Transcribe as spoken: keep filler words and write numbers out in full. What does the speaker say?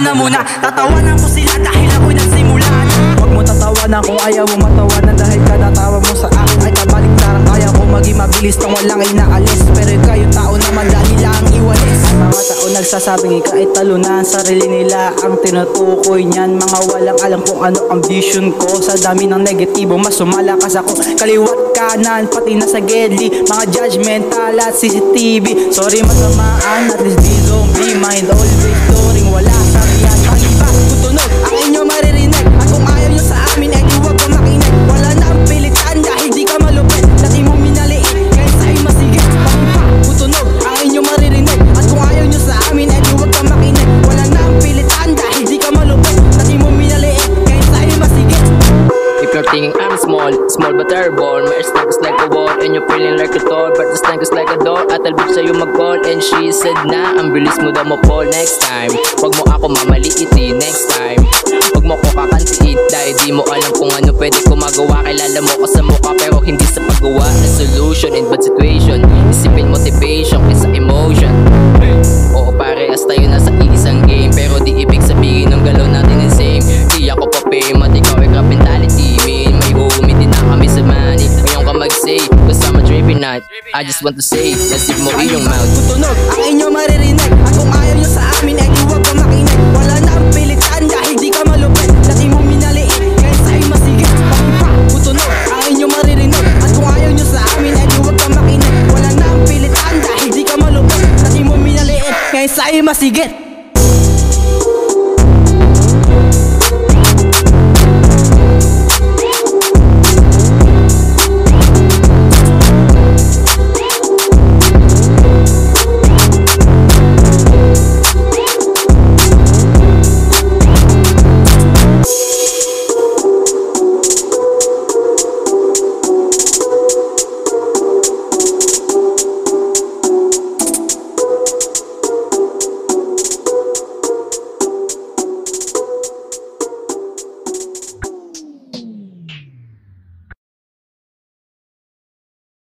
na muna. Tatawanan ko sila dahil ako'y nagsimula. Huwag mo tatawanan kung ayaw mo matawanan, dahil kada tawa mo sa akin ay kabaliktaran. Kaya ko maging mabilis nang walang inaalis, pero ikaw yung tao na madali lang iwalis. Mga tao nagsasabing ikaw ay talunan, sarili nila ang tinutukoy niyan. Mga walang alam kung ano ang vision ko. Sa dami ng negatibo mas sumalakas ako. Kaliwat kanan pati na sa gedli, mga judgmental at C C T V. Sorry masamaan, at least di zombie mind. Always touring, wala sa riyan. Pag-iba, tutunog ang inyo maririnig. At kung ayaw nyo sa amin, eh di huwag ko makinig. Wala na ang pilitan dahil di ka malupit. Dati mo minaliit, kaya sa'yo masigit. Pag-iba, tutunog ang inyo maririnig. At kung ayaw nyo sa amin, eh di huwag ka makinig. Wala na ang pilitan dahil di ka malupit. Dati mo minaliit, kaya sa'yo masigit. If you're thinking I'm small, small but terrible, my stank is like a wall, and you're feeling like a tall, but the stank is like a door. At talbog sa'yo mag-call, and she said na ang bilis mo daw mo-fall. Next time, wag mo ako mamaliitin. Next time, wag mo ko kakantiin, dahil di mo alam kung ano pwede ko magawa. Kilala mo ko sa mukha pero hindi sa paggawa. Na solution in bad situation, isipin motivation kaysa emotion. Oo, parehas tayo nasa iisang game, pero di ibig sabihin ng galaw natin is same. Di ako pa fame at ikaw ay crap mentality. May homie din na kami sa money. Ngayon ka mag-say, cause I'm a dripping night. I just want to say, nasip mo iyong mouth. Tutunog ang inyo maririnig. At kung ayaw nyo sa amin, eh di huwag ka makinig. Wala na ang pilitan dahil di ka malupit. Dati mo minaliit, kaya sa'yo masigit. Pag-iba, tutunog ang inyo maririnig. At kung ayaw nyo sa amin, eh di huwag ka makinig. Wala na ang pilitan dahil di ka malupit. Dati mo minaliit, kaya sa'yo masigit.